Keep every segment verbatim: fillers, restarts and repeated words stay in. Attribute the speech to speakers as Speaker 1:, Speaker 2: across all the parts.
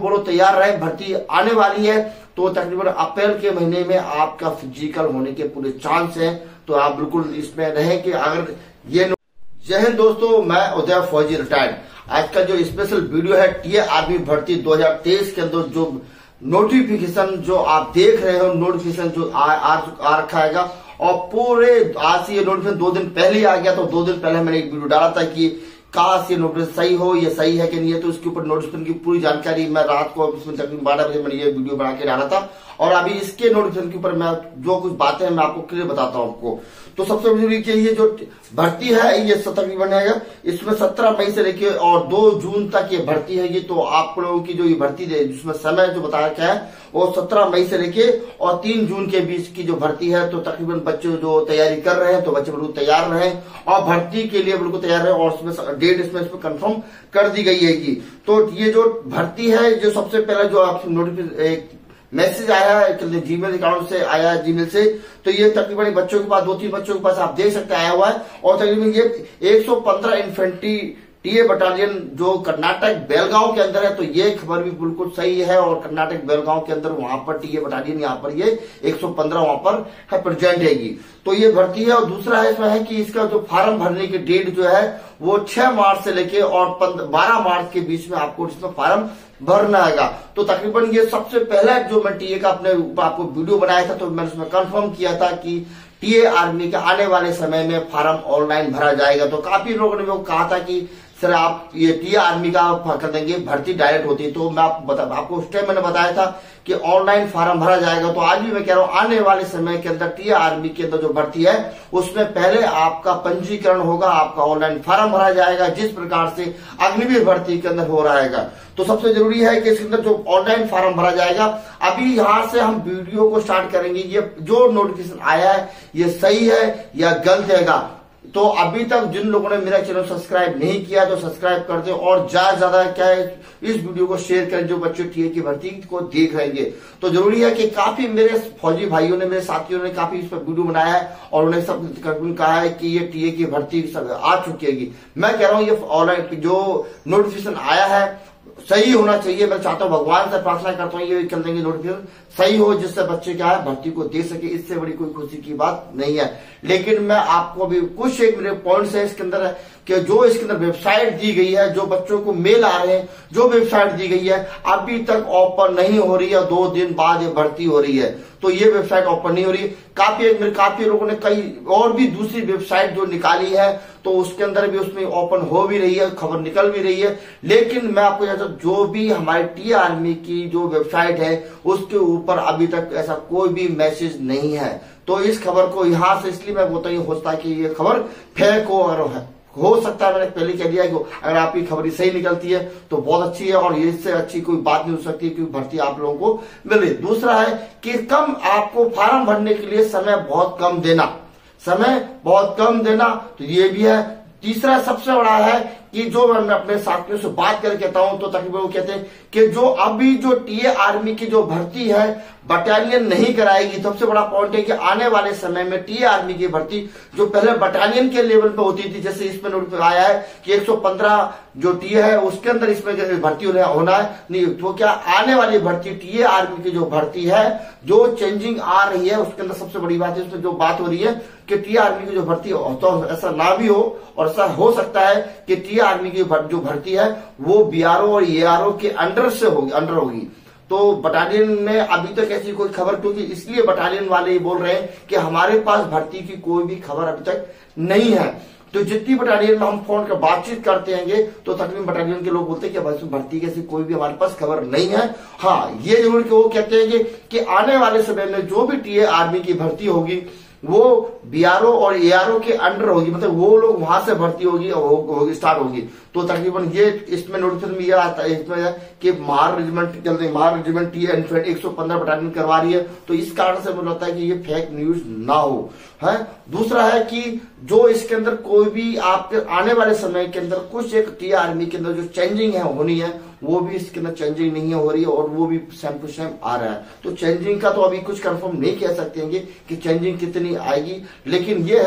Speaker 1: बोलो तैयार रहे, भर्ती आने वाली है। तो तकरीबन अप्रैल के महीने में आपका फिजिकल होने के पूरे चांस है, तो आप बिल्कुल इसमें रहें कि अगर ये। जय हिंद दोस्तों, मैं उदय फौजी रिटायर्ड। आज का जो स्पेशल वीडियो है टीए आर्मी भर्ती दो हज़ार तेईस के अंदर जो नोटिफिकेशन जो आप देख रहे हो, नोटिफिकेशन जो आ, आ, आ रखा है, और पूरे आज से ये नोटिफिकेशन दो दिन पहले ही आ गया। तो दो दिन पहले मैंने एक वीडियो डाला था कि काश ये नोटिफिकेशन सही हो, ये सही है कि नहीं है। तो उसके ऊपर नोटिफिकेशन की पूरी जानकारी मैं रात को तकरीबन बारह बजे मैंने ये वीडियो बना के डाला था, और अभी इसके नोटिफिकेशन के ऊपर मैं जो कुछ बातें हैं मैं आपको क्लियर बताता हूं आपको। तो सबसे जरूरी कि ये जो भर्ती है ये तकरीबन है, इसमें सत्रह मई से लेके और दो जून तक ये भर्ती है। तो आप लोगों की जो ये भर्ती है जिसमें समय जो बताया क्या है वो सत्रह मई से लेके और तीन जून के बीच की जो भर्ती है। तो तकरीबन बच्चे जो तैयारी कर रहे हैं तो बच्चे बिल्कुल तैयार रहे और भर्ती के लिए बिल्कुल तैयार रहे, और उसमें डेट इसमें इसमें कंफर्म कर दी गई है कि तो ये जो भर्ती है जो सबसे पहले जो आपसे नोटिफिकेशन मैसेज आया है जीमेल अकाउंट से आया है, जीमेल से। तो ये तकरीबन बच्चों के पास दो तीन बच्चों के पास आप देख सकते आया हुआ है, और तकरीबन ये एक सौ पंद्रह इन्फेंट्री टीए बटालियन जो कर्नाटक बेलगांव के अंदर है। तो ये खबर भी बिल्कुल सही है, और कर्नाटक बेलगांव के अंदर वहां पर टीए बटालियन यहाँ पर ये एक सौ पंद्रह वहां पर है प्रेजेंट हैगी। तो ये भर्ती है। और दूसरा है इसमें है कि इसका जो फॉर्म भरने की डेट जो है वो छह मार्च से लेके और बारह मार्च के बीच में आपको इसमें फॉर्म भरना है। तो तकरीबन ये सबसे पहले जो मैं टीए का अपने आपको वीडियो बनाया था तो मैंने उसमें कंफर्म किया था कि टीए आर्मी के आने वाले समय में फॉर्म ऑनलाइन भरा जाएगा। तो काफी लोगों ने वो कहा था कि सर आप ये टीए आर्मी का कर देंगे, भर्ती डायरेक्ट होती है। तो मैं आप बता, आपको उस टाइम मैंने बताया था कि ऑनलाइन फॉर्म भरा जाएगा। तो आज भी मैं कह रहा हूं आने वाले समय के अंदर टीए आर्मी के अंदर जो भर्ती है उसमें पहले आपका पंजीकरण होगा, आपका ऑनलाइन फॉर्म भरा जाएगा, जिस प्रकार से अग्निवीर भर्ती के अंदर हो रहा है। तो सबसे जरूरी है कि इसके अंदर जो ऑनलाइन फॉर्म भरा जाएगा, अभी यहां से हम वीडियो को स्टार्ट करेंगे। ये जो नोटिफिकेशन आया है ये सही है या गलत है। तो अभी तक जिन लोगों ने मेरा चैनल सब्सक्राइब नहीं किया तो सब्सक्राइब कर दे, और ज्यादा ज्यादा क्या है इस वीडियो को शेयर करें जो बच्चे टीए की भर्ती को देख रहे हैं। तो जरूरी है कि काफी मेरे फौजी भाइयों ने, मेरे साथियों ने काफी इस पर वीडियो बनाया है, और उन्हें सब कहा है कि ये टीए की भर्ती सब आ चुकी है। मैं कह रहा हूं ये ऑनलाइन जो नोटिफिकेशन आया है सही होना चाहिए। मैं चाहता हूं, भगवान से प्रार्थना करता हूं ये चल देंगे नोटिफिकेशन सही हो, जिससे बच्चे क्या है भर्ती को दे सके। इससे बड़ी कोई खुशी की बात नहीं है। लेकिन मैं आपको अभी कुछ एक मेरे पॉइंट्स है इसके अंदर है कि जो इसके अंदर वेबसाइट दी गई है, जो बच्चों को मेल आ रहे हैं, जो वेबसाइट दी गई है अभी तक ओपन नहीं हो रही है। दो दिन बाद ये भर्ती हो रही है, तो ये वेबसाइट ओपन नहीं हो रही। काफी मेरे काफी लोगों ने कई और भी दूसरी वेबसाइट जो निकाली है तो उसके अंदर भी उसमें ओपन हो भी रही है, खबर निकल भी रही है। लेकिन मैं आपको जो भी हमारी टीए आर्मी की जो वेबसाइट है उसके ऊपर अभी तक ऐसा कोई भी मैसेज नहीं है। तो इस खबर को यहां से इसलिए मैं बोलता हूं हो सकता है कि ये खबर फेक हो, और है हो सकता है मैंने पहले कह दिया कि अगर आपकी खबर सही निकलती है तो बहुत अच्छी है, और इससे अच्छी कोई बात नहीं हो सकती क्योंकि भर्ती आप लोगों को मिल रही। दूसरा है कि कम आपको फॉर्म भरने के लिए समय बहुत कम देना, समय बहुत कम देना, तो ये भी है। तीसरा सबसे बड़ा है कि जो मैं अपने साथियों से बात करके कहता हूं तो तकरीबन वो कहते हैं कि जो अभी जो टीए आर्मी की जो भर्ती है बटालियन नहीं कराएगी। सबसे बड़ा पॉइंट है कि आने वाले समय में टीए आर्मी की भर्ती जो पहले बटालियन के लेवल पे होती थी, जैसे इसमें नोटिस आया है कि एक सौ पंद्रह जो टीए है उसके अंदर इसमें भर्ती होना है नहीं। तो क्या आने वाली भर्ती टीए आर्मी की जो भर्ती है जो चेंजिंग आ रही है उसके अंदर सबसे बड़ी बात है उसमें जो बात हो रही है कि टीए आर्मी की जो भर्ती तो ऐसा ना भी हो, और ऐसा हो सकता है कि टीए आर्मी की जो भर्ती है वो बीआरओ और एआरओ के अंडर से होगी, अंडर होगी। तो बटालियन में अभी तक ऐसी कोई खबर, क्योंकि इसलिए बटालियन वाले ये बोल रहे हैं कि हमारे पास भर्ती की कोई भी खबर अभी तक नहीं है। तो जितनी बटालियन में हम फोन कर बातचीत करते हैं तो तकरीबन बटालियन के लोग बोलते हैं कि भर्ती की ऐसी कोई भी हमारे पास खबर नहीं है। हाँ, ये जरूर कि वो कहते हैं कि आने वाले समय में जो भी टीए आर्मी की भर्ती होगी वो बीआरओ और एआरओ के अंडर होगी, मतलब वो लोग वहां से भर्ती होगी और होगी स्टार्ट होगी। तो तकरीबन ये इसमें नोटिफिकेशन में ये आता है इसमें कि महार रेजिमेंट चलते महार रेजिमेंट टीए इनफैक्ट एक सौ पंद्रह बटालियन करवा रही है। तो इस कारण से मुझे लगता है कि ये फेक न्यूज ना हो है। दूसरा है कि जो इसके अंदर कोई भी आपके आने वाले समय के अंदर कुछ एक टीए आर्मी के अंदर जो चेंजिंग है होनी है वो भी इसके अंदर चेंजिंग नहीं हो रही है, और वो भी सेम टू सेम आ रहा है। तो चेंजिंग का तो अभी कुछ कंफर्म नहीं कह सकते हैं कि चेंजिंग कितनी आएगी, लेकिन ये है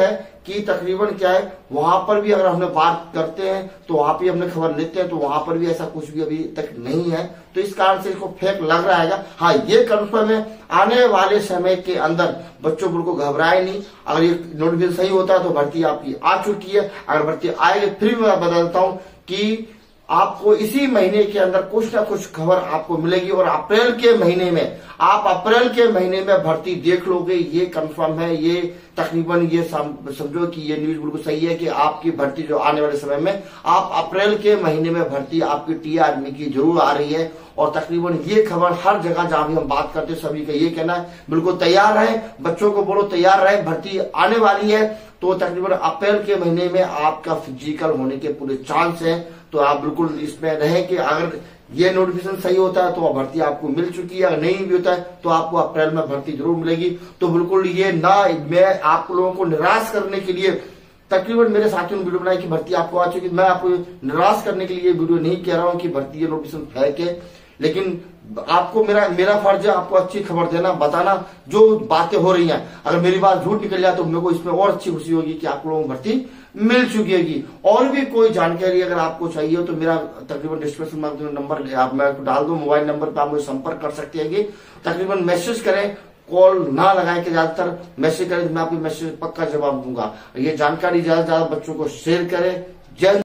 Speaker 1: कि तकरीबन क्या है, वहां पर भी अगर हम बात करते हैं तो वहां पर हमने खबर लेते हैं तो वहां पर भी ऐसा कुछ भी अभी तक नहीं है। तो इस कारण से इसको फेक लग रहा है। हाँ, ये कंफर्म है, आने वाले समय के अंदर बच्चों बिल्कुल घबराए नहीं। अगर ये नोटिफिकेशन सही होता है तो भर्ती आपकी आ चुकी है। अगर भर्ती आएगी फिर भी मैं बदलता हूं कि आपको इसी महीने के अंदर कुछ ना कुछ खबर आपको मिलेगी और अप्रैल के महीने में आप अप्रैल के महीने में भर्ती देख लोगे, ये कंफर्म है। ये तकरीबन ये समझो कि ये न्यूज बिल्कुल सही है कि आपकी भर्ती जो आने वाले समय में आप अप्रैल के महीने में भर्ती आपकी टी आर्मी की जरूर आ रही है। और तकरीबन ये खबर हर जगह जहां भी हम बात करते हैं सभी का ये कहना है बिल्कुल तैयार रहे, बच्चों को बोलो तैयार रहे, भर्ती आने वाली है। तो तकरीबन अप्रैल के महीने में आपका फिजिकल होने के पूरे चांस है। तो आप बिल्कुल इसमें रहें कि अगर ये नोटिफिकेशन सही होता है तो भर्ती आपको मिल चुकी है, अगर नहीं भी होता है तो आपको अप्रैल में भर्ती जरूर मिलेगी। तो बिल्कुल ये ना, मैं आप लोगों को निराश करने के लिए तकरीबन मेरे साथियों ने वीडियो बनाई कि भर्ती आपको आ चुकी है। मैं आपको निराश करने के लिए वीडियो नहीं कह रहा हूं कि भर्ती ये नोटिफिकेशन फेक है, लेकिन आपको मेरा मेरा फर्ज है आपको अच्छी खबर देना, बताना जो बातें हो रही हैं। अगर मेरी बात झूठ निकल जाए तो मेरे को इसमें और अच्छी खुशी होगी कि आप लोगों को भर्ती मिल चुकी है। और भी कोई जानकारी अगर आपको चाहिए हो तो मेरा तकरीबन डिस्क्रिप्शन में नंबर आप मैं डाल दूं, मोबाइल नंबर पर आप मुझे संपर्क कर सकते हैं। तकरीबन मैसेज करें, कॉल ना लगाएं कि ज्यादातर मैसेज करें, मैं आपको मैसेज पक्का जवाब दूंगा। ये जानकारी ज्यादा से ज्यादा बच्चों को शेयर करें। जय